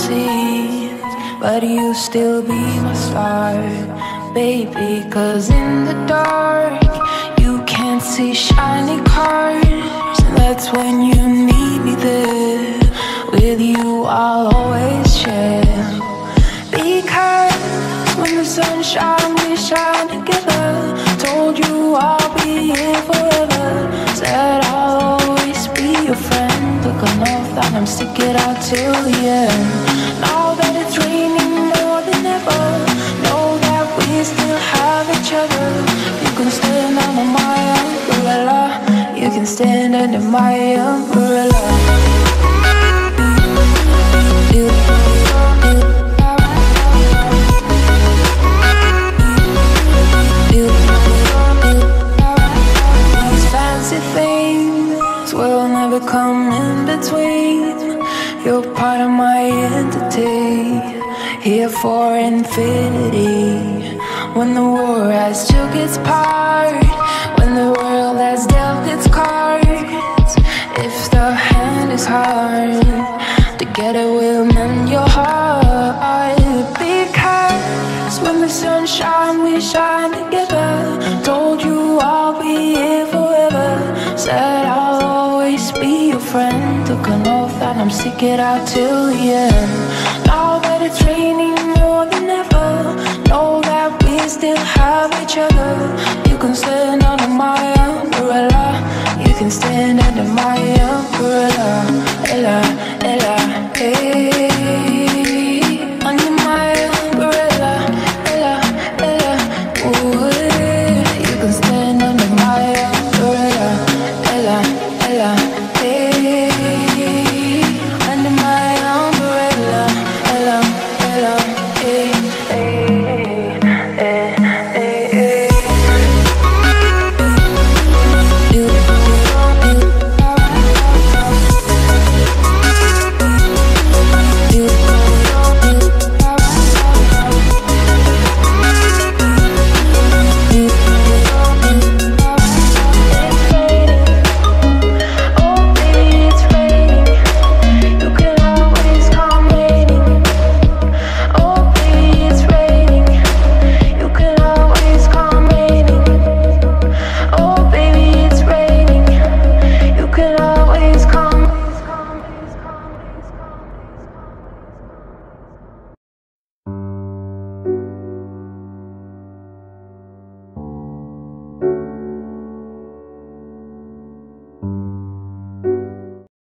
see, but you still be my star, baby. 'Cause in the dark you can't see shiny cars, and that's when you need me there. With you I'll always share, because when the sun shines we shine together. Told you I'll be here forever, said I'll always be your friend. Took an oath that I'm sticking out till the end. Now that it's raining more than ever, know that we still have each other. You can stand under my umbrella, you can stand under my umbrella. These fancy things will never come in between. You're part of my entity, here for infinity. When the war has took its part, when the world has dealt its cards, if the hand is hard, together we'll mend your heart. Because when the sun shines we shine together. Told you I'll be here forever, said I'll always be your friend. Took an oath that I'm sticking out till the end. Now that it's raining more than ever, know that we still have each other. You can stand under my umbrella, you can stand under my umbrella. Ella, Ella, hey.